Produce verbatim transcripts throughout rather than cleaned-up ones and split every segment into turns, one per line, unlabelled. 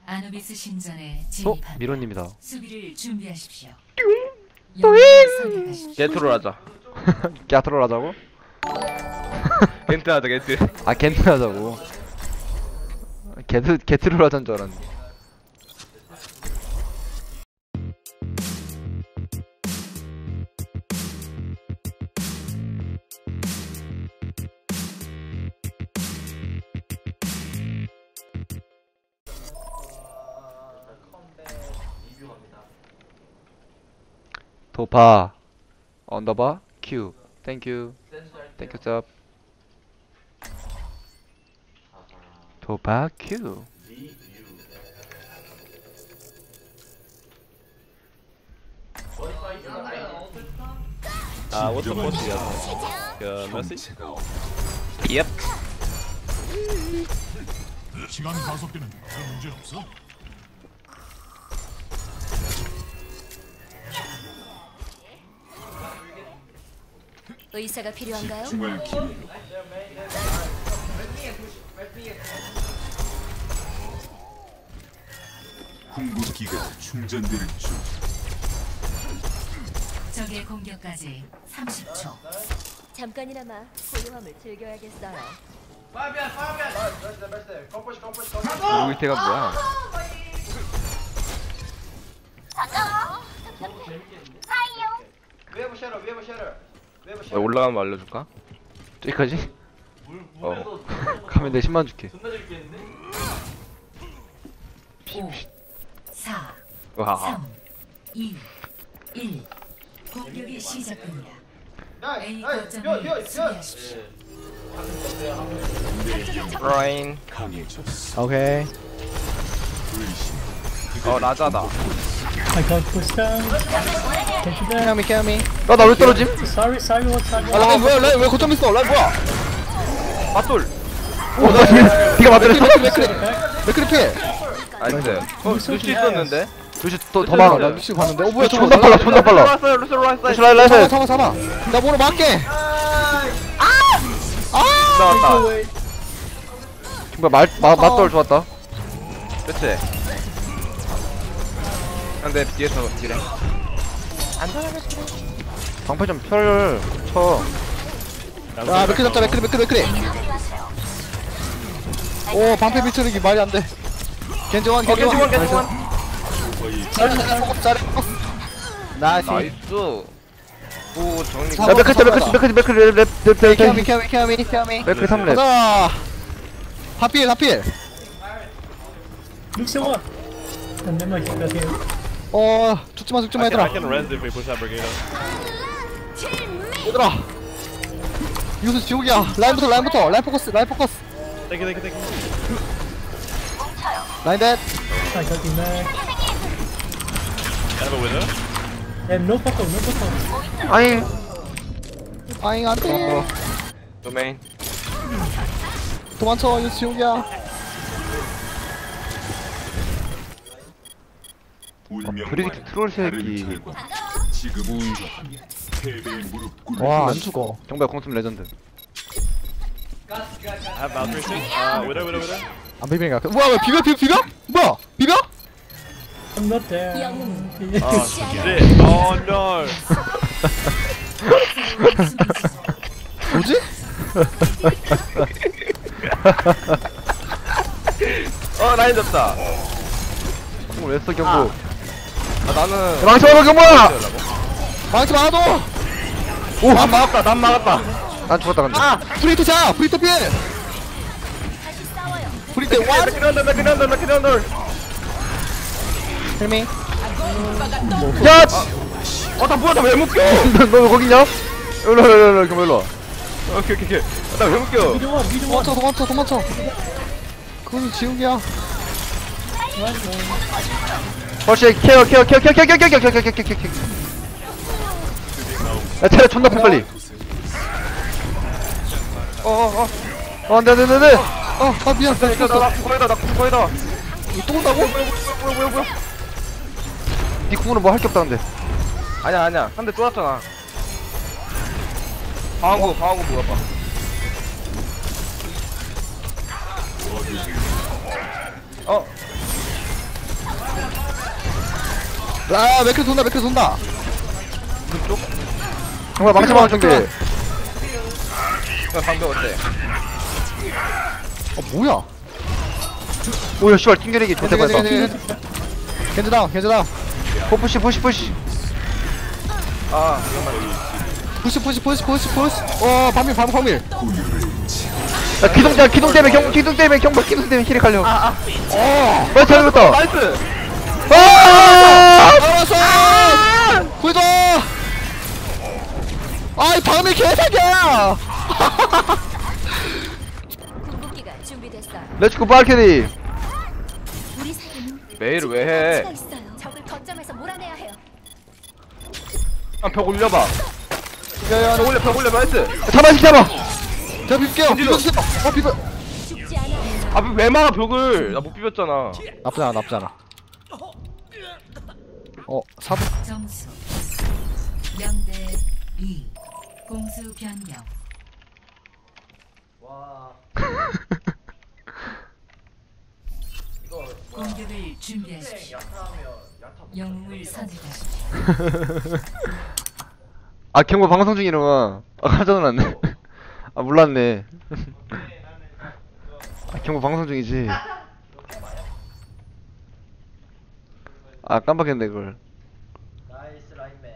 아누비스 신전에
어?
진입합니다.
미로님이다.
수비를 준비하십시오.
게트롤 하자.
갸트롤 하자고?
겐트 하자 겐트.
아 겐트 하자고. 게트, 게트롤 하자는 줄 알았는데. 도파 언더바 큐 땡큐 땡큐 짭 도파 큐
Uh, what's the post you got? Uh, Messi?
Yep.
시간 가속되는 별 문제 없어?
의사가 필요한가요?
정말 기회로 궁극기가 충전될 중.
적의 공격까지 삼십 초.
잠깐이나마 고요함을 즐겨야겠어요.
우리 태가 뭐야?
야, 올라가면 알려줄까?
저기까지?
어.
가면 내 십만 줄게.
오, 사,
와.
삼, 이, 일. 공격이 시작됩니다. A 거점을 수비하십시오.
라인.
강해졌어.
오케이.
어 라자다.
I got pushed down. Can't you
캐미 캐미. 야나 왜 떨어짐?
Sorry, sorry, what's
아
happening?
라인 뭐야 라인 왜 거점 있어? 라인 뭐야?
맞돌.
오나 니가 니가 맞더랬어? 맥크리 맥크리 피해.
나이스. 어 루시 있었는데.
루시 더더 많아. 나 루시 봤는데. 어 뭐야 존나
루시
빨라 존나 빨라.
왔어요 루시 왔어요.
루시 라인 라인 잡아 잡아. 나 뭐로 막게.
나왔다.
뭐야 말 마- 맞돌 좋았다.
그치. 근데 뒤에서 딜해.
방패 좀 펼 쳐. 야 맥크리 잡자 맥크리 맥크리 맥크리. 오 방패 비트르기 말이 안 돼. 겐지원 겐지원
겐지원
나이스.
나이스. 오 정리.
야 맥크리 맥크리 맥크리 맥크리 맥크리 캐미 캐미 캐미 캐미 맥크리 삼 렙. 가자. 하필 하필.
Look so what? And then my got here.
어 죽지마 죽지마
I can, I
얘들아.
can res if we push that Brigado.
얘들아. 유수 지옥이야. 라인부터 라인부터 라인 포커스 라인 포커스.
Thank you, thank you, thank you.
라인 댓.
I got him there.
I have a window.
And no photo, no photo.
아잉. 아잉 안돼.
도메인.
도망쳐 유수 지옥이야. 브리기트 트롤 새끼.
지금 우위하면 패배의 무릎 꿇을
와 안 죽어. 정말 공tum 레전드.
I have Valkyrie too. Uh, widow, widow, widow.
안 비비니까. 뭐야 왜 비벼 비벼 비벼? 뭐야 비벼?
I'm not there.
영웅
Oh shit. Oh no.
뭐지?
어 라인 잡다.
이걸 왜 써 경고?
아 나는.
망치 말아 경보야! 망치 말아도! 오!
난 막았다. 난 막았다.
난 죽었다 근데. 아! 프리트 자! 프리트 피해! 프리트 원!
맥크리언더 맥크리언더 맥크리언더.
헬미 야!
어나 뭐야 나 왜 묶여?
너 왜 거기냐? 일로 일로 일로 일로 일로
오케이 오케이 오케이. 나 왜 묶여?
We don't want, we don't want.
도망쳐 도망쳐 도망쳐 그건 지옥이야 벌써 케어 케어 케어 케어 케어 케어 케어 케어 케어 케어 케어 케어 야 차례 존나 패 빨리
어어어.
어 안돼 안돼 안돼 어아 미안 나
나
죽었어
나 거의다 나 거의다.
이거 또 온다고?
뭐야 뭐야 뭐야.
니 궁으로 뭐 할 게 없다는데
아니야 아니야. 한 대 쫄았잖아. 방어구 방어구 뭐야 봐. 어.
아 맥클 돈다 맥클 돈다.
정말 망치 막을 준비. 야 방벽 어때?
어 뭐야?
오야 씨발 튕겨내기 좋대 밟아.
겐지 다운 겐지 다운.
푸시 푸시 푸시. 아 잠깐만.
푸시 푸시 푸시 푸시 푸시. 어 밤밀 밤 밤밀.
야 기동 야 기동 때문에 경 기동 때문에 경박 기동 때문에 힐이 갈려. 아아. 어. 빨리 잘했다.
나이스.
아!
알았어. 구이도. 아이 밤밀 개사기야.
궁극기가 준비됐어요.
렛츠고 발캐리.
우리 사이에는
메일을 왜 해?
가치가 있어요. 적을 거점에서 몰아내야 해요.
아, 벽 올려봐.
야야
벽 올려 벽 올려 나이스. 잡아 잡아.
제가 비빌게요. 비벼주세요. 어 비벼.
죽지 않아.
아 왜 막아 벽을? 나 못 비볐잖아.
나쁘지 않아 나쁘지 않아. 어 사부.
점수 영 대 이. 공수 변경. 공격을 준비하십시오. 영웅을 선택하십시오.
아 경고 방송 중이구나. 아 깜짝 놀랐네. 아 몰랐네. 아 경고 방송 중이지. 아 깜빡했네 그걸.
나이스 라인맨.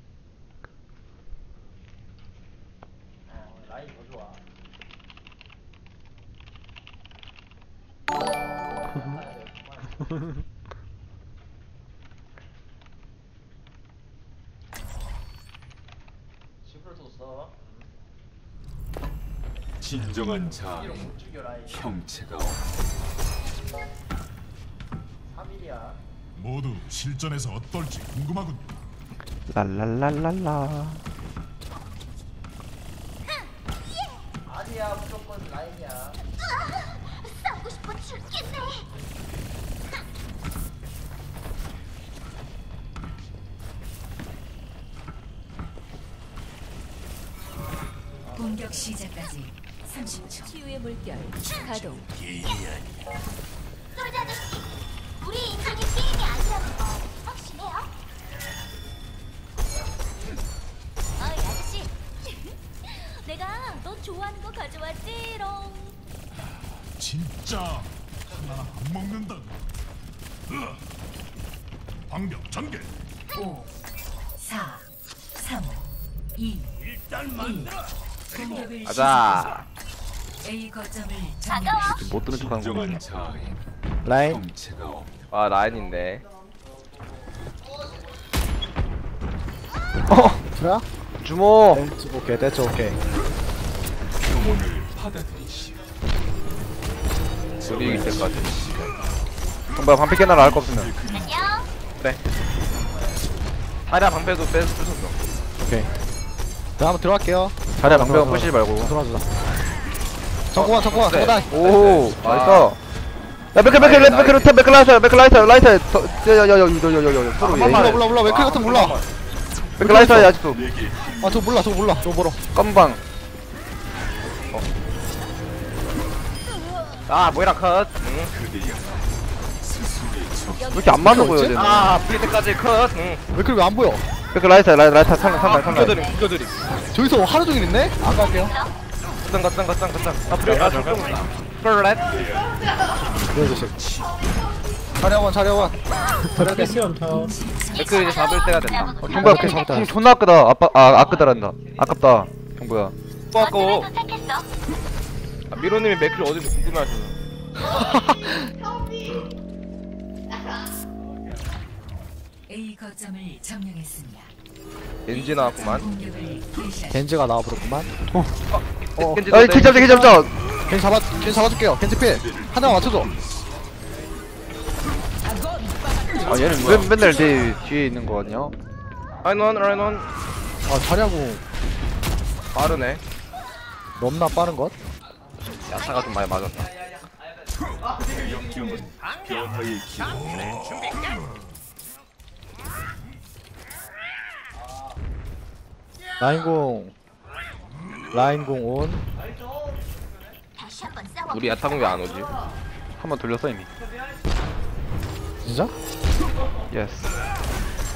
어 라인 더 좋아. 슈퍼 줬어.
진정한 자아의
죽여 라인.
형체가 없.
삼 일이야.
모두 실전에서 어떨지 궁금하군.
랄랄랄랄라.
아니야 무조건 라인이야.
싸우고 싶어 죽겠네.
공격 시작까지 삼십 초.
치유의 물결 가동.
솔자 아저씨, 우리 인생이 게임이 아니라는 거 확실해요? 어이 아저씨, 내가 너 좋아하는 거 가져왔지롱.
진짜 하나 안 먹는다. 으아! 방벽 전개.
오, 사, 삼, 이, 일. 공격을
가자.
시작하십시오. A 거점을
반가워.
점령하십시오.
못 들은 척하는 거.
진정한 자아의
라인.
형체가 없.
아 라인인데. 어
그래?
주모.
됐지 오케이 됐지 오케이.
평온을 받아들이시오.
우리 이길 때까지. 정말 방패 깨나라 할 거 없으면.
안녕.
그래. 자리야 방패도 빼 부쉈어.
오케이. 자 한번 들어갈게요.
자리야 방패는 부시지 말고.
들어와주자. 정공원 정공원
네.
정공원.
오 나이스. 야 맥클 맥클 맥클 맥클 맥클 라이터 맥클 라이터 라이터. 야야야야야야야 서로
몰라
얘기해.
몰라 몰라 왜 그래 같은 몰라.
맥클 라이터야 아직도.
아 저 몰라 저 몰라 저 멀어.
껌방. 어. 아 모이라 컷. 응. 왜 이렇게 안 맞아 보여 쟤는. 아 브리 때까지 컷. 응.
왜 그래 왜 안 보여?
맥클 라이터 라이터 라이터 상관 상관 상관.
구겨드림 구겨드림.
저기서 하루 종일 있네? 안 갈게요.
gat장 gat장 gat장 gat장. 아 브리 아 좀. 플랫.
네 조심. 자리하원 자리하원. 자리하원.
패시온 타워.
맥클 이제 잡을 때가 됐다. 어,
오케이,
경보야
오케이,
궁
오케이.
존나 아까다. 아빠 아 아까다란다. 아깝다. 경보야. 또 아까워.
도착했어.
아, 미로님이 맥클 어딘지 궁금해하시네.
A 거점을 점령했습니다.
겐지 나왔구만.
공격을 개시하십시오.
겐지가 나와버렸구만. 어.
겐지 아, 겐지 잡자, 겐지 잡자.
겐지 잡아 겐지 잡아줄게요. 겐지 필. 한 대만 맞춰줘.
아 얘는 왜 맨날 내 뒤에 있는 거 같냐? 라인원, 라인원.
아 자리하고
빠르네.
넘나 빠른 것?
야타가 좀 많이 맞았다.
역경은 변화의 기록.
라인공 라인공 온.
다시 한번 싸워.
우리 야타공 왜 안 오지? 한 번 돌렸어 이미.
진짜?
예스.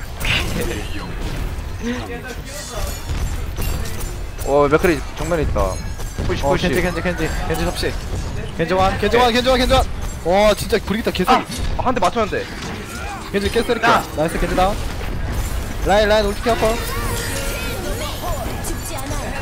어 맥크리 정면에 있다. 푸시
어
푸시.
겐지 겐지 겐지 겐지 섭씨. 겐지 완 겐지 완 겐지 완 겐지 완. 와 진짜 브리기타 개쎄.
한 대 맞췄는데.
겐지 깨쓰리까. 나이스 겐지 다운. 라인 라인 울티 켜고.
죽지 않아요.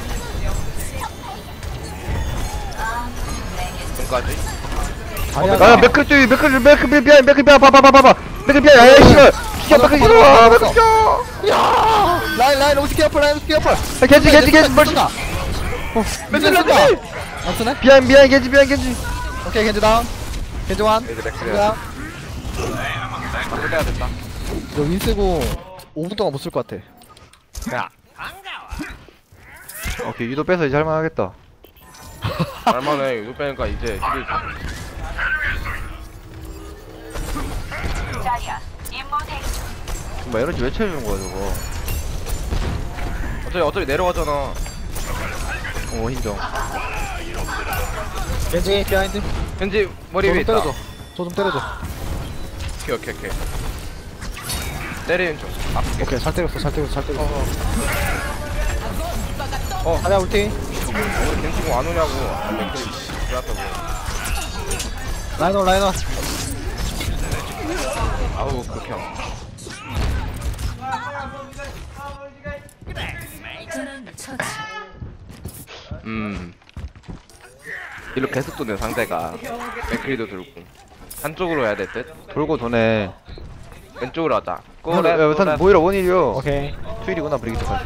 지금까지.
야 맥크리 뛰 맥크리 맥크리 비야 맥크리 비야 봐봐 봐봐 봐봐. 맥크리 비야 야야 씨발. 죽여 맥크리 죽여 맥크리 죽여.
야 라인 라인 울티 켜고 라인 울티 켜고.
겐지 겐지 겐지 멀리.
어
맥크리
다
맥크리.
안 쓰네?
비하인 비하인 겐지 비하인 겐지.
오케이 겐지 다운. 겐지 완.
이제 맥크리야.
해야 된다.
너 윈쓰고 오 분 동안 못 쓸 것 같아.
야.
오케이 유도 빼서 이제 할만하겠다.
얼마나 이거 빼니까 이제 힐을
정말 에너지 왜 채워주는 거야 저거.
어차피 어차피 내려가잖아.
오 인정.
겐지 비하인드.
현지 머리
저
위에
좀
있다.
때려줘. 저 좀 때려줘.
오케이 오케이 오케이. 때리는 중. 아프게.
오케이 잘 때렸어 잘 때렸어 잘 때렸어.
어.
가자 울티.
오늘 겐지공 안 오냐고. 아, 맥클이 들어왔다고.
라이너 라이너.
아우 극혐.
전원 처치.
음. 일로 계속 도는 상대가 맥클리도 들고 한쪽으로 해야 될 듯.
돌고 도네.
왼쪽으로 하자.
야,
꼬레
야, 우선 모이라 원일이요.
오케이.
투일이구나 브리기트까지.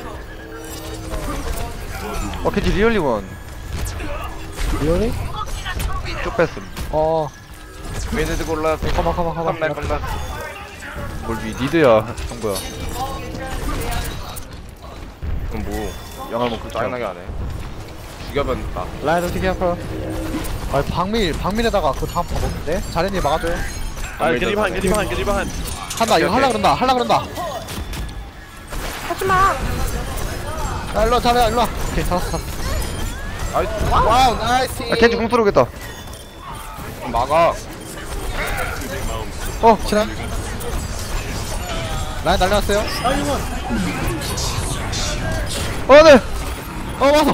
어 겐지 리얼리 원.
리얼리?
쭉 뺐음.
어.
미드 골라.
커버 커버 커버.
컴백 컴백.
뭘 미, 니드야 정보야.
그럼 뭐
영화 먹고
짜증나게 하네. 죽여버린다.
라인 울티 켜고. 아 박밀 박밀에다가 그 다음 다 먹는데? 자린이 막아줘요.
아 겐지 반 겐지 반 겐지 반.
한다 이거
오케이,
할라
오케이.
그런다 할라 그런다. 하지마. 야 일로와 자리야 일로와. 오케이 잡았어 잡았어.
아이
와우 나이스.
아 겐지 공 들어오겠다.
막아.
어 지나. 라인 날려왔어요.
아이원.
어 네.
어 와서.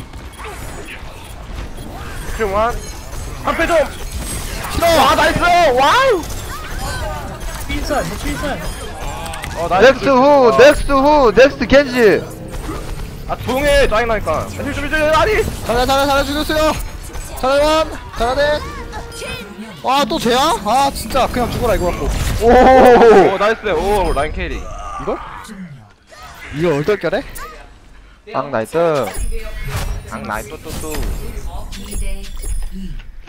크림원. 앞에 좀.
싫어.
아 나이스. 와우.
삐산, 삐산.
어 나이스.
넥스트 후 넥스트 후 넥스트 겐지.
아 조용해. 짜증나니까. 힐좀 해줘. 아니.
잘해 잘해 잘해 죽였어요. 잘해원 잘하네. 와또 쟤야? 아 진짜 그냥 죽어라 이거 갖고.
오.
오 나이스. 오 라인 캐리.
이걸? 이거 얼떨결에?
앙 나이트.
강 나이 또또또.
이 대 이.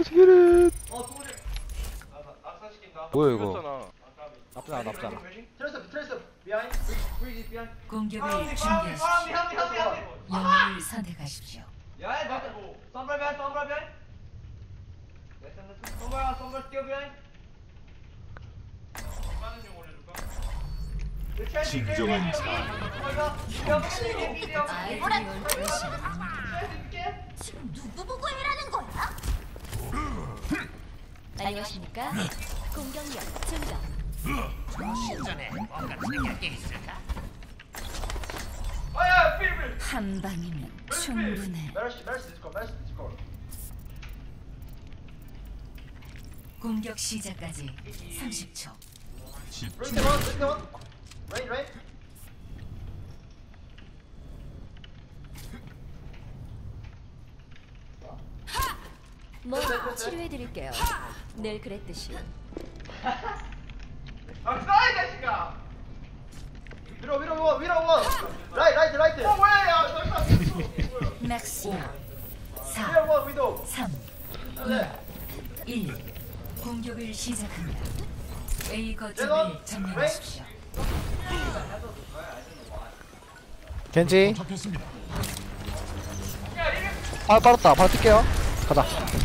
뭐야 이거?
나쁘지 않아 나쁘지 않아.
트레스 트레스 비하인 브리지 비하인.
공격을 준비하십시오. 영웅을 선택하십시오.
야야 나 썸블 비하인 썸블 비하인. 썸블 썸블 뛰어 비하인.
진정한 자
아이들이 올 것이
지금 누구 보고 일하는 거야? 안녕하십니까? 공격력 증가.
아야 필필.
한 방이면 충분해.
메르시 메르시 디스코 메르시 디스코.
공격 시작까지 삼십 초.
레인 원 레인 원. 레인 레인.
뭐 치료해드릴게요. 늘 그랬듯이.
박사이 자식아. 위로 위로 원 위로 원. 라이트 라이트 라이트. 어 왜야?
맥스
위로
사,
원 위도.
삼, 이, 일. 공격을 시작합니다. A 거점을 점령하십시오.
겐지. 아 빠졌다 바로 뛸게요. 가자.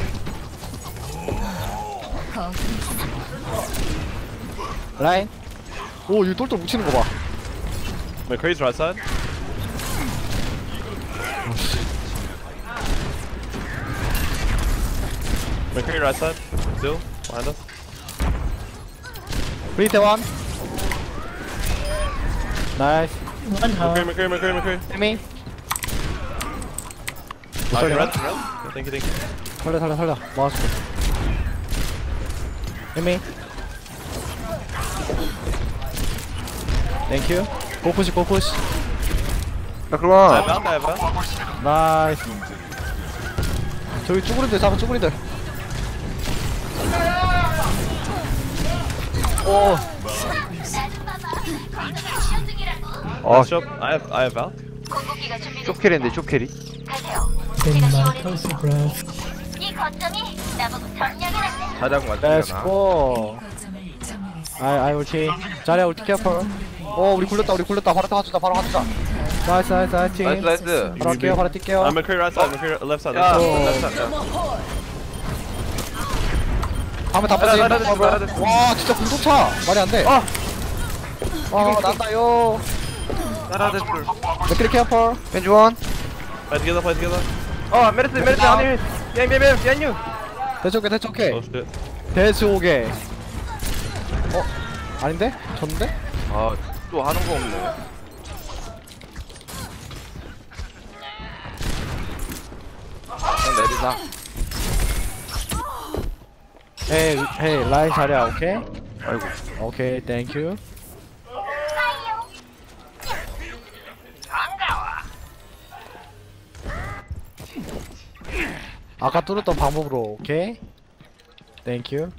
거기
라인. 오 이거 똘똘 뭉치는 거 봐.
맥크리's right side. McCree right side. Still behind us.
브리테 원. 나이스.
완전.
McCree, McCree, McCree, McCree.
에미.
Oh,
살려.
red, red. Yeah, thank you, thank you.
살려 살려 살려. 모았어. 에미. 땡큐. 고푸시 고푸시.
맥크리
I
원.
have out, I have out.
나이스. 저기 쭈구리들 잡아 쭈구리들. 오.
어,
Shop, I have, I have out.
공격기가 준비됐.
쇼캐리인데 쇼캐리.
가세요.
In
제가
my
지원해
close
드릴게요.
breath.
이 거점이 나보고 점령해놨네.
자장
Let's
맞추려나?
go.
거점을 점령했습니다.
아이 아이 울티. 자리야 울티 캐퍼. 오 우리 굴렸다 우리 굴렸다. 바로 타주자 바로 가주자. 나이스 나이스 나이스.
나이스 나이스.
바로 할게요 바로 뛸게요.
I'm McCree right side, McCree left side.
야,
Left
어.
side.
lep사, 야.
한번 다
나라, 나라,
빠지.
나라, 나라.
와 진짜 공도차 말이 안 돼.
아.
와 난다요.
따라 됐을.
맥크리 캐퍼.
벤지 원.
Play together, play together.
어, 메르스, 메르스 아니. 뱀뱀뱀, 뱀유.
대체 오게 대체 오게.
Oh shit.
대체 오게. 어 아닌데? 졌는데?
아, 또 하는 거 없네. 그냥 내리자.
헤이 헤이 라인 자리야 오케이. 아이고 오케이 땡큐. 아까 뚫었던 방법으로 오케이 땡큐.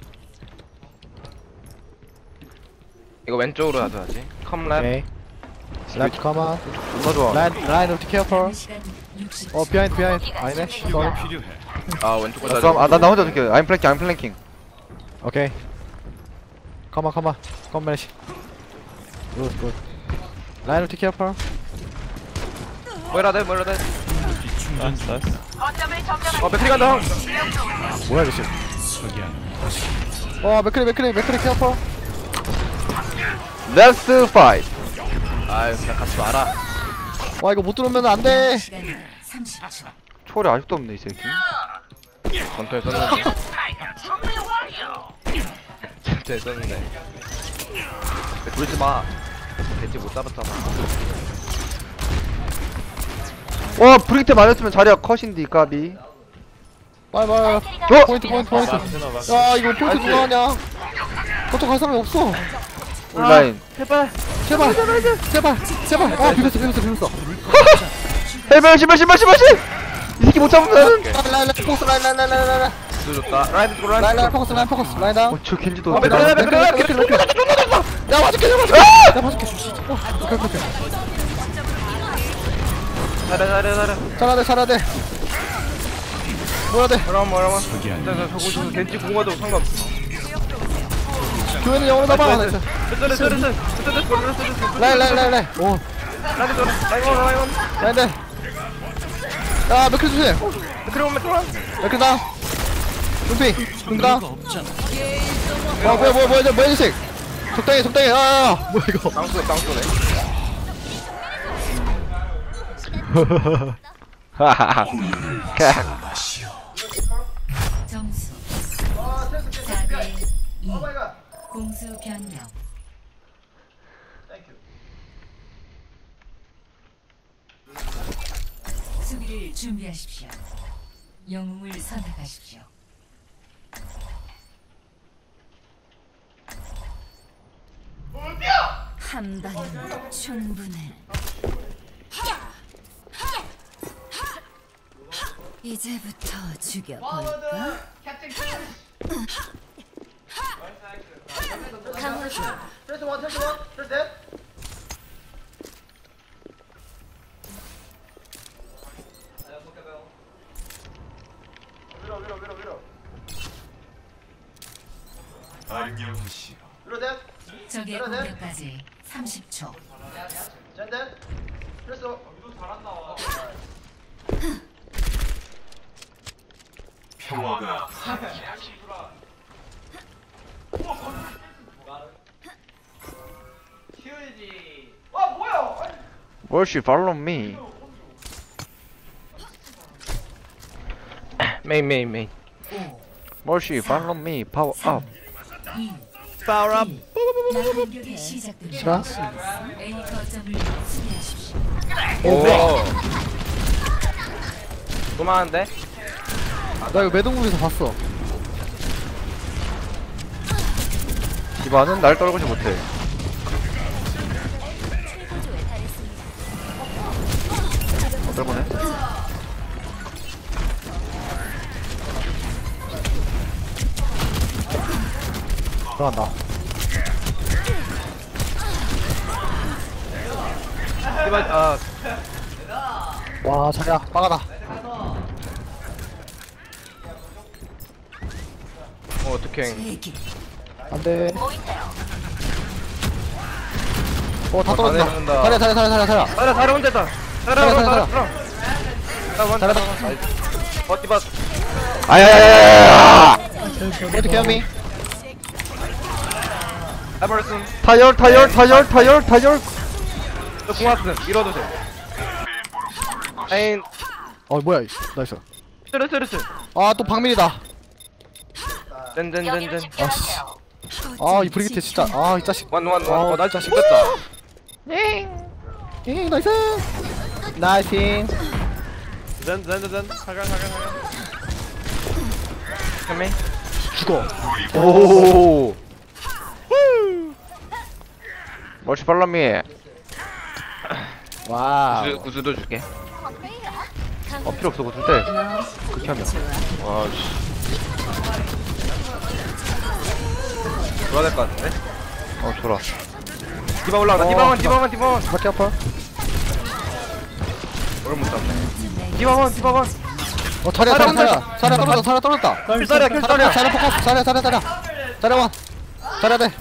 이거 왼쪽으로 가져야지. 컴랩.
오케이 랩 컴온.
존나 좋아.
라인 라인 오티 캐퍼.
시간 육십
어 비하인드 비하인드 아니네 쏘리.
아, 왼쪽
아,
가자.
그럼 아나 나 혼자 느껴. I'm flanking, I'm flanking.
오케이 컴온 컴온 컴매시 굿굿 라인 오티 캐퍼.
뭐라 돼, 뭐라 돼.
Nice, nice.
어, 맥크리 간다.
뭐야 이씨. 와 맥크리 맥크리 맥크리 캐퍼.
Let's fight.
아유, 그냥 같이 와라.
와 이거 못 들어오면 안돼.
시간 삼십 초.
초월이 아직도 없네 이 새끼.
전투에 썼는데. 전투에 썼는데. 그러지 마. 대체 못 잡았잖아.
와 브리기테 맞았으면 자리가 컷인데 까비.
빨리 빨리
어?
포인트 포인트 포인트.
Back.
야 이거 포인트 누가 하냐. 거쳐 갈 사람이 없어.
우리 라인.
제발 제발 제발 제발. 아 비볐어 비볐어 비볐어.
헬벨 신발 신발 신발 신. 이 새끼 못 잡으면.
라인 라인 포커스 라인 라인 라인 라인 라인
늦었다. 라이트 고 라이트.
라인 라인 포커스 라인 포커스 라인 다운.
어저 겐지도.
어, 맥크리, 맥크리, 맥크리, 맥크리.
야 맞을게 야 맞을게 야 맞을게. 어 오케이 오케이 오케이.
잘해, 잘해, 잘해.
잘해야 돼 잘해야 돼. 뭐야 돼.
뭐라 뭐라 뭐. 일단 저거 저 겐지 공화도 상관없어.
교회는 영어로 잡아.
됐어, 됐어, 됐어, 됐어, 됐어, 됐어, 됐어.
라인 라인 라인 라인. 오
라이트 줘, 라이트 온, 라이트 온.
라인 돼. 야 맥클 조심.
맥크리 온, 맥크리 온.
맥클 다운. 눈피 눈다. 와 뭐야 뭐야 뭐야 뭐야 이 색. 적당히 적당히. 아야 뭐야 이거.
땅쏘네, 땅쏘네.
하하하.
점수 사 대 이.
오 마이 갓.
공수 변경.
땡큐.
수비를 준비하십시오. 영웅을 선택하십시오. 한 발은 충분해. 이제부터 죽여볼까? 강화주
트레스 원, 트레스 원, 트레스 넷. 위로 위로 위로 위로
안녕하시오.
위로 넷.
적의 공격까지 삼십 초.
젠데. 트레스 원.
평화가
키우지. 와 뭐야?
Worship, follow me.
메인, 메인, 메인.
Worship, follow me. Power up.
이.
Power up.
공격이 시작됩니다. A 거점을 수비하십시오.
오. 또 많은데?
나 이거 매듭무비에서 봤어.
디바는 날 떨구지 못해. 어, 떨구네.
들어간다.
디바, 아,
와 자리야 빠가다.
어, 어떡해.
제기.
안돼. 어다
어,
떨어진다.
다 내려간다.
자리야 자리야 자리야 자리야.
자라, 자라 혼자 있다. 자라,
자라,
자라,
자라,
자라. 자라,
자라.
어, 디바.
아야야야야야!
어떻게 하미?
에버슨.
타열 타열 타열 타열 타열.
저 궁합슨. 밀어도 돼. 에인.
어 뭐야 이씨. 나이스.
쓰르, 쓰르, 쓰르.
아또 박민이다.
짠짠짠짠.
아씨. 아이 브리기테 진짜. 아 이 자식.
원, 원, 원.
어,
어, 나
자식.
죽겠다.
잉 나이스. 나이스.
Zen, Zen, Zen. 가가, 가가, 가가.
잠깐만.
죽어.
오. 멋이 발람이.
와.
구수, 구수도 줄게.
어 필요 없어 고줄 때. 그렇게 하면.
와, 씨. 돌아야 될 것 같은데?
어 좋아.
디바 올라온다.
어,
디바원,
디바.
디바원, 디바원.
밖에 아파.
오늘 못 잡네. 디바원, 디바원.
어 자리야 자리야 자리야. 자리야 떨어졌다. 자리야 떨어졌다.
킬사리야,
자리야
킬사리야.
자리야 포커스. 자리야 자리야 자리야. 자리야 원. 자리야 돼.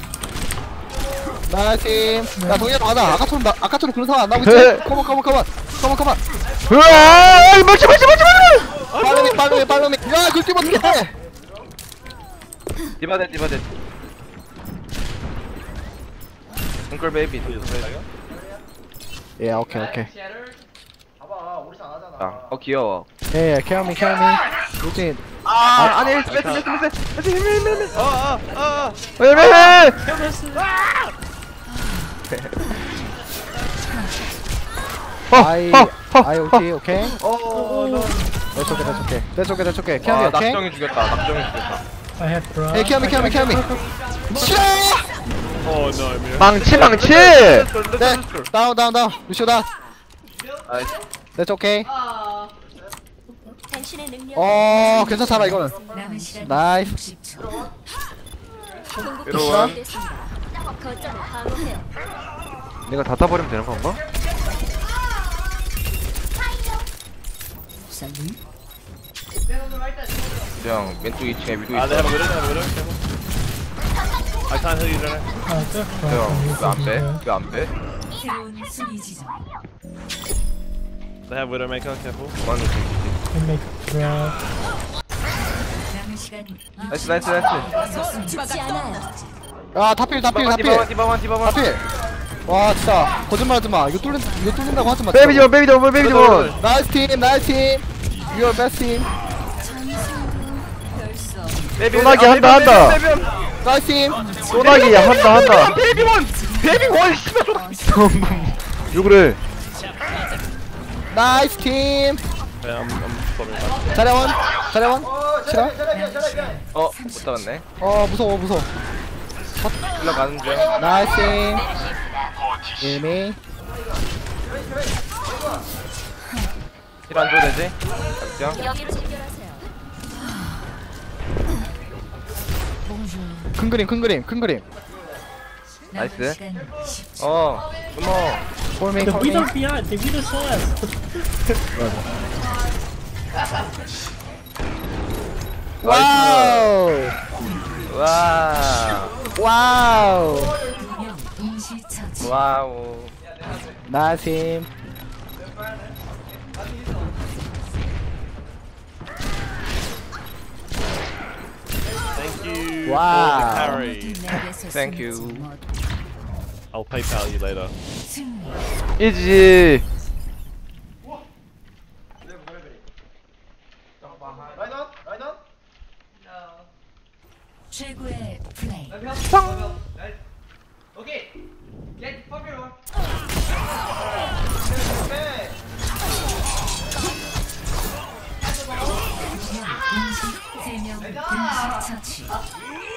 나이스. 야 동현아 가자. 아까처럼 나 아까처럼 그런 상황 안 나오고
네.
있지? 컴온 컴온 컴온. 컴온 컴온.
으아! 멀지 멀지 멀지 멀지!
빨로미 빨로미 빨로미. 야 그렇게 어떻게 해?
디바데, 디바데. 엉클 베이비.
예 오케이 오케이.
봐봐 우리 잘 안 하잖아.
아, 어, 귀여워.
예 케어미 케어미. 루틴.
아, 아니, 메스, 메스, 메스, 메스. 메스, 메스, 메스.
어, 어, 어.
왜 왜?
아이 아이 오케이 오케이.
어, 너.
That's okay that's okay. That's okay that's okay.
아,
케어미 오케이.
낙정이 죽였다. 낙정이 죽였다.
I have bro.
예 케어미 케어미 케어미. 싫어.
Oh no, man.
망치 망치!
네. 다운 다운 다운. 루시오 다운.
아이,
That's okay.
당신의 능력.
어 괜찮잖아 이거는.
남은 시간
나이스.
육십 초.
외로워.
거점을 방어해요.
내가 다 따버리면 되는 건가?
그냥 왼쪽 이 층에 위도
Ah, they
있어.
have a widow, they have a widow. Careful. I can't heal you, don't I?
Ah, that's
형,
fine.
왜안 빼? 왜 안 빼?
새로운 수비 지점.
They have widow maker. Careful.
그만둬.
I make bro.
남은 시간
나이스, 나이스, 나이스.
죽지 않아요.
아 다필 다필
디바원,
다필.
디바원, 디바원, 디바원.
다필. 와 진짜 거짓말하지 마. 이거 뚫린 이거 뚫린다고 하지 마.
베이비 전 베이비 전 베이비 전.
나이스 팀 나이스 팀. Your best team.
베이비,
소나기
아,
한다,
베이비,
한다.
베이비, 베이비.
나이스 팀.
소나기 한다 한다.
베이비원! 베이비원! 씨발, 소나기.
누구를?
나이스 팀.
Yeah, I'm, I'm following back.
자려원 자려원.
어
싫어?
잘해 잘해 잘해 잘해.
어, 못 잡았네.
어 무서워 무서워.
올라가는 중.
나이스 팀. 일미.
힐안 줘도 되지? 잡죠?
여기로 집결하세요.
큰 그림 큰 그림 큰 그림.
남은
나이스.
시간 십 초.
어, 주모.
폴미
The
폴미.
widow behind. The widow saw us.
와우.
와.
와우.
두명 동시 처치.
와우.
나이스 팀.
Thank you
Wow.
for the carry.
Thank you.
I'll PayPal you later.
승리.
이지.
라이넌 라이넌.
최고의 플레이.
쌍.
오케이. Get fucker. 오케이.
세명 동시 처치.